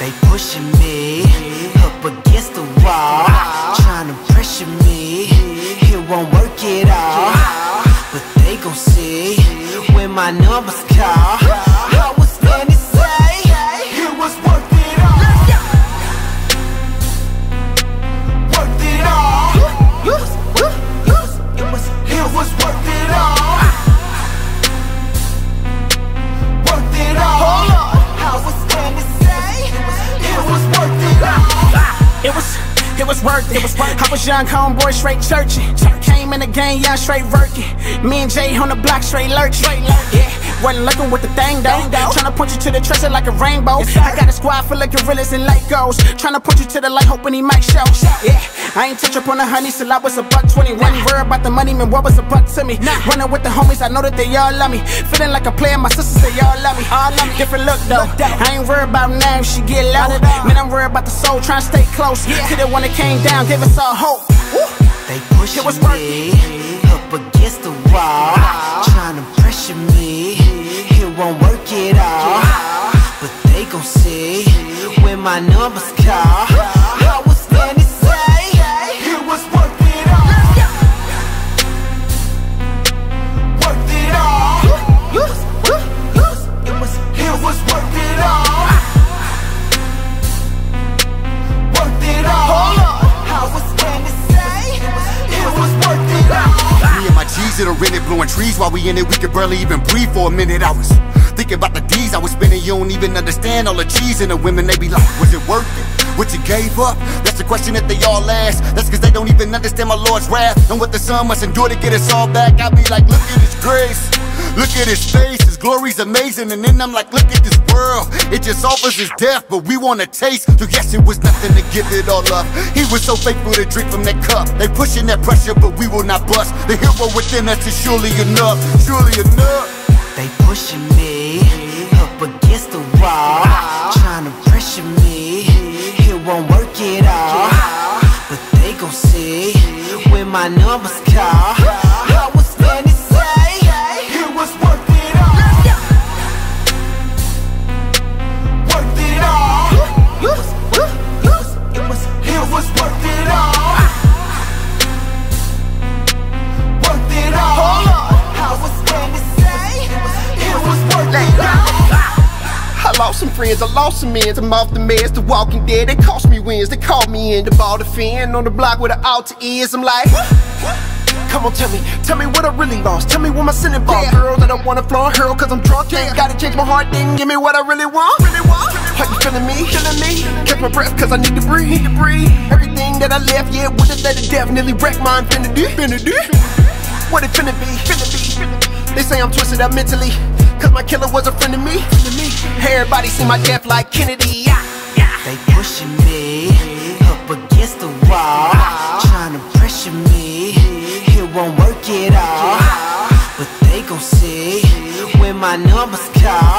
They pushing me up against the wall, trying to pressure me, it won't work at all. But they gon' see when my numbers call. I was standing say it was worth it all. Worth it all. It was worth it all. Worth it all. I was standing say it was worth it all. It was worth it. I was young, homeboy, straight churchin'. Came in the game, young, straight working. Me and Jay on the block, straight lurchin'. Yeah, wasn't looking with the thing though. Tryna point you to the treasure like a rainbow. I got a squad full of gorillas and Legos. Tryna point you to the light, hoping he might show. Yeah, I ain't touch up on the honey till I was a $1.20. Wasn't worried about the money, man, what was a buck to me? Running with the homies, I know that they all love me. Feeling like a player, my sisters, they all love me. Different look though. I ain't worried about now if she get low. Man, I'm worried about the soul, tryna stay close. To the one that came down, gave us all hope. They pushing me up against the wall, trying to pressure me, it won't work at all. But they gon' see when my numbers call. I was standing say it was worth it all. Worth it all. It was worth it all. Worth it all. I was standing say it was worth it all. Me and my G's that are in it, blowing trees while we in it. We could barely even breathe for a minute. I was thinking about the D's I was spending. You don't even understand all the cheese and the women. They be like, was it worth it? What you gave up? That's the question that they all ask. That's cause they don't even understand my Lord's wrath and what the Son must endure to get us all back. I be like, look at His grace, look at His face, His glory's amazing. And then I'm like, look at this world, it just offers His death, but we want a taste. So yes, it was nothing to give it all up. He was so faithful to drink from that cup. They pushing that pressure, but we will not bust. The hero within us is surely enough, surely enough. They pushing me up against the wall, trying to pressure me, it won't work at all. But they gon' see when my numbers call. I was standing say it was worth it all. Worth it all. It was worth it all. Worth it all. I was standing say it was worth it all. I lost some friends, I lost some ends. I'm off the meds, the walking dead. They cost me wins, they called me in. The ball defend on the block where the altar is. I'm like, come on, tell me what I really lost. Tell me what my sin involved. Girls that don't wanna flow and hurl cause I'm drunk. Yeah, gotta change my heart, then give me what I really want. Are you feeling me? Catch my breath cause I need to breathe. Everything that I left, yeah, would have let it definitely wreck my infinity. What it finna be? They say I'm twisted up mentally, cause my killer was a friend of me. Everybody see my death like Kennedy. They pushing me up against the wall, trying to pressure me, it won't work at all. But they gon' see when my numbers call.